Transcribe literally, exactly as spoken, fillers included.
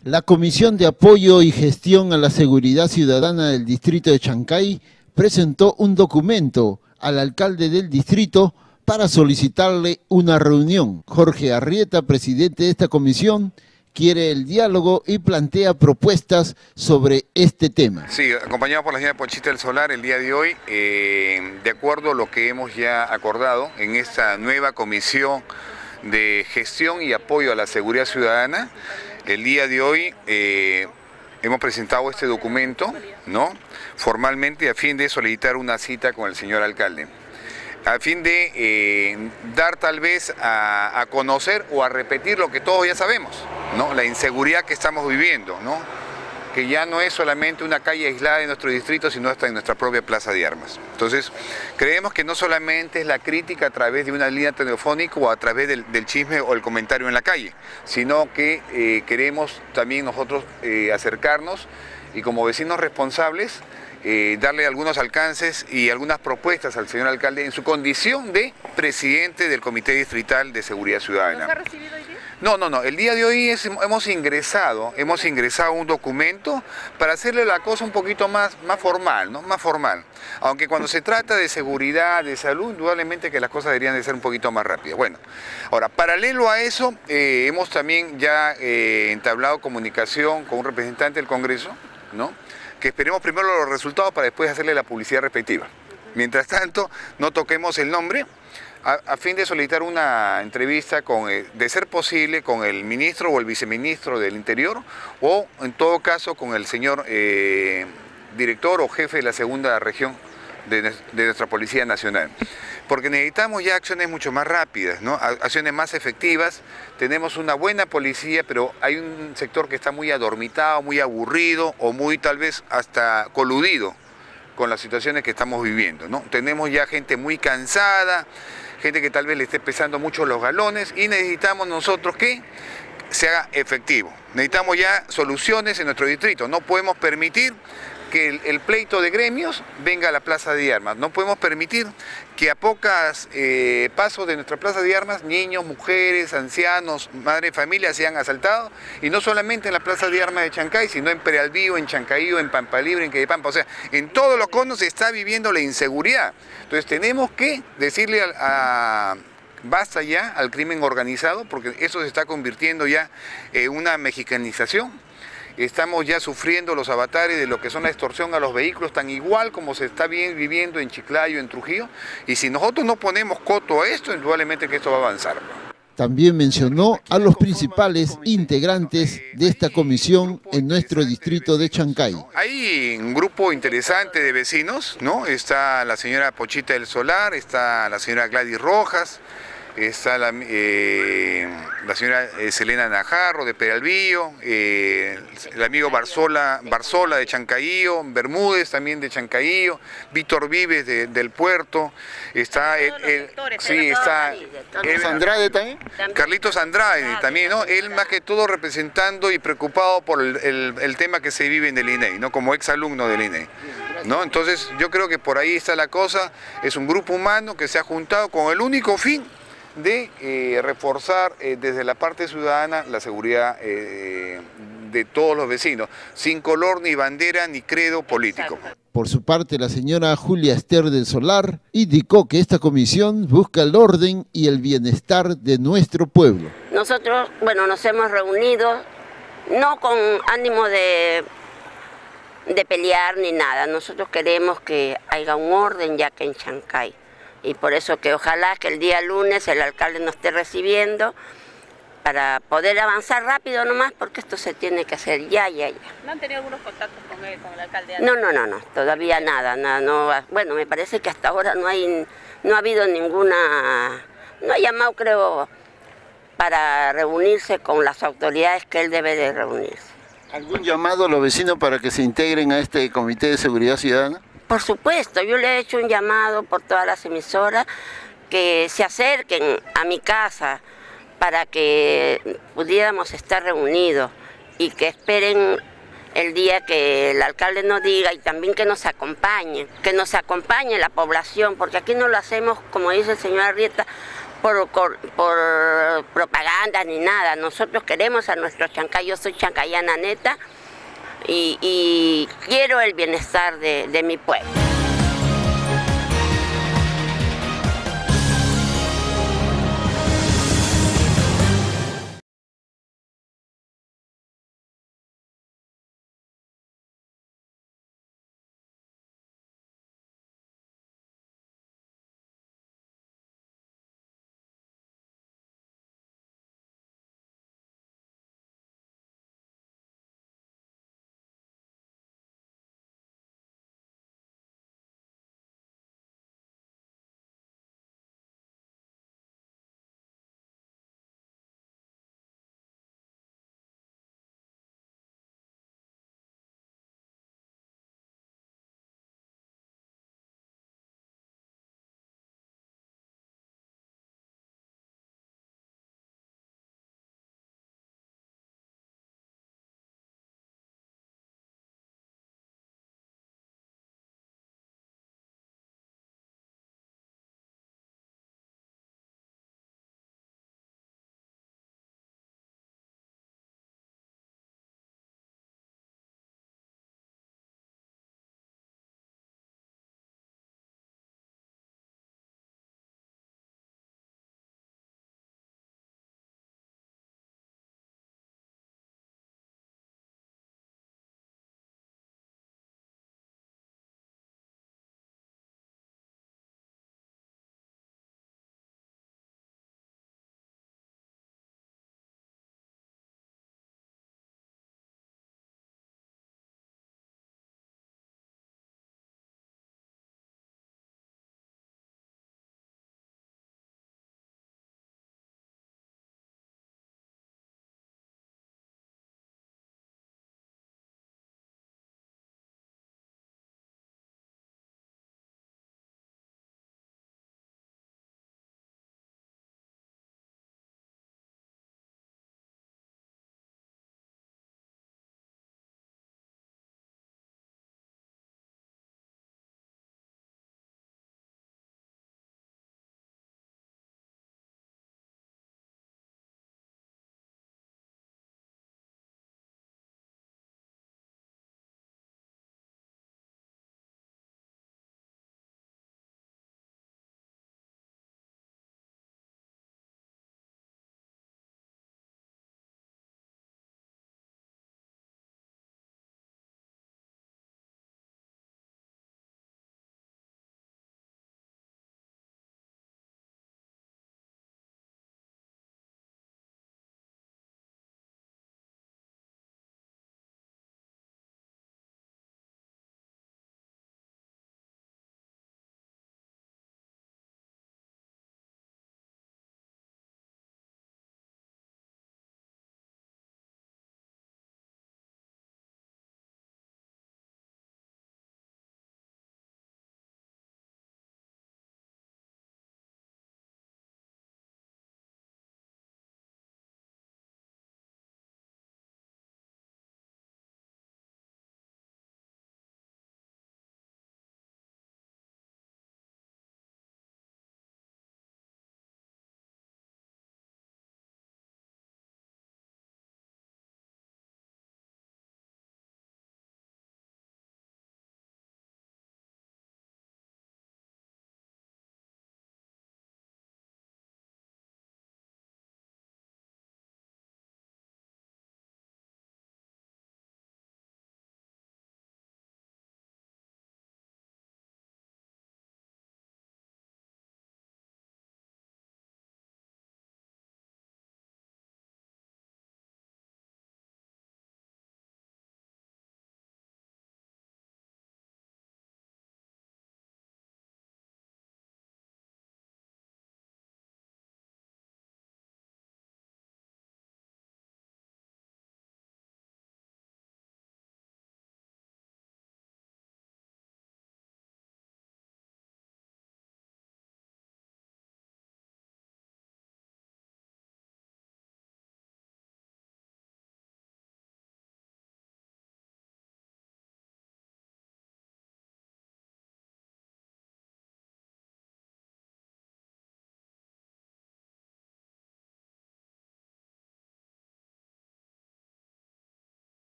La Comisión de Apoyo y Gestión a la Seguridad Ciudadana del Distrito de Chancay presentó un documento al alcalde del distrito para solicitarle una reunión. Jorge Arrieta, presidente de esta comisión, quiere el diálogo y plantea propuestas sobre este tema. Sí, acompañado por la señora Pochita del Solar el día de hoy, eh, de acuerdo a lo que hemos ya acordado en esta nueva comisión de gestión y apoyo a la seguridad ciudadana, el día de hoy eh, hemos presentado este documento, ¿no?, formalmente a fin de solicitar una cita con el señor alcalde, a fin de eh, dar tal vez a, a conocer o a repetir lo que todos ya sabemos, ¿no?, la inseguridad que estamos viviendo, ¿no?, que ya no es solamente una calle aislada de nuestro distrito, sino hasta en nuestra propia plaza de armas. Entonces, creemos que no solamente es la crítica a través de una línea telefónica o a través del, del chisme o el comentario en la calle, sino que eh, queremos también nosotros eh, acercarnos y como vecinos responsables, Eh, darle algunos alcances y algunas propuestas al señor alcalde en su condición de presidente del Comité Distrital de Seguridad Ciudadana. ¿Los ha recibido hoy día? No, no, no. El día de hoy es, hemos ingresado, hemos ingresado un documento para hacerle la cosa un poquito más, más formal, ¿no? Más formal. Aunque cuando se trata de seguridad, de salud, indudablemente que las cosas deberían de ser un poquito más rápidas. Bueno, ahora, paralelo a eso, eh, hemos también ya eh, entablado comunicación con un representante del Congreso, ¿no?, que esperemos primero los resultados para después hacerle la publicidad respectiva. Mientras tanto, no toquemos el nombre, a, a fin de solicitar una entrevista, con, eh, de ser posible, con el ministro o el viceministro del Interior, o en todo caso con el señor eh, director o jefe de la segunda región de, de nuestra Policía Nacional. Porque necesitamos ya acciones mucho más rápidas, ¿no?, acciones más efectivas. Tenemos una buena policía, pero hay un sector que está muy adormitado, muy aburrido o muy tal vez hasta coludido con las situaciones que estamos viviendo, ¿no? Tenemos ya gente muy cansada, gente que tal vez le esté pesando mucho los galones y necesitamos nosotros que se haga efectivo. Necesitamos ya soluciones en nuestro distrito. No podemos permitir que el, el pleito de gremios venga a la plaza de armas. No podemos permitir que a pocos eh, pasos de nuestra plaza de armas, niños, mujeres, ancianos, madres de familia sean asaltados, y no solamente en la plaza de armas de Chancay, sino en Peralvillo, en Chancayó, en Pampa Libre, en Quedepampa. O sea, en todos los conos se está viviendo la inseguridad. Entonces tenemos que decirle a, a basta ya al crimen organizado, porque eso se está convirtiendo ya en una mexicanización. Estamos ya sufriendo los avatares de lo que son la extorsión a los vehículos, tan igual como se está bien viviendo en Chiclayo, en Trujillo, y si nosotros no ponemos coto a esto, indudablemente que esto va a avanzar. También mencionó a los principales integrantes de esta comisión en nuestro distrito de Chancay. Hay un grupo interesante de vecinos, ¿no? Está la señora Pochita del Solar, está la señora Gladys Rojas, está la, eh, la señora eh, Selena Najarro de Peralvillo, eh, el amigo Barzola, Barzola de Chancayillo, Bermúdez también de Chancayillo, Víctor Vives de, del Puerto, está el, el, sí, está Carlitos Andrade también. Carlitos Andrade también, ¿no? Él más que todo representando y preocupado por el, el, el tema que se vive en el I N E I, ¿no?, como exalumno del I N E I, ¿no? Entonces yo creo que por ahí está la cosa. Es un grupo humano que se ha juntado con el único fin de eh, reforzar eh, desde la parte ciudadana la seguridad eh, de todos los vecinos, sin color ni bandera ni credo político. Por su parte, la señora Julia Ester del Solar indicó que esta comisión busca el orden y el bienestar de nuestro pueblo. Nosotros, bueno, nos hemos reunido no con ánimo de, de pelear ni nada. Nosotros queremos que haya un orden ya que en Chancay. Y por eso que ojalá que el día lunes el alcalde nos esté recibiendo para poder avanzar rápido nomás, porque esto se tiene que hacer ya, ya, ya. ¿No han tenido algunos contactos con él, con el alcalde? No, no, no, no, todavía nada, nada, no, bueno, me parece que hasta ahora no hay, no ha habido ninguna, no ha llamado, creo, para reunirse con las autoridades que él debe de reunirse. ¿Algún llamado a los vecinos para que se integren a este Comité de Seguridad Ciudadana? Por supuesto, yo le he hecho un llamado por todas las emisoras que se acerquen a mi casa para que pudiéramos estar reunidos y que esperen el día que el alcalde nos diga, y también que nos acompañe, que nos acompañe la población, porque aquí no lo hacemos, como dice el señor Arrieta, por, por, por propaganda ni nada. Nosotros queremos a nuestro Chancay. Yo soy chancayana neta y, y quiero el bienestar de, de mi pueblo.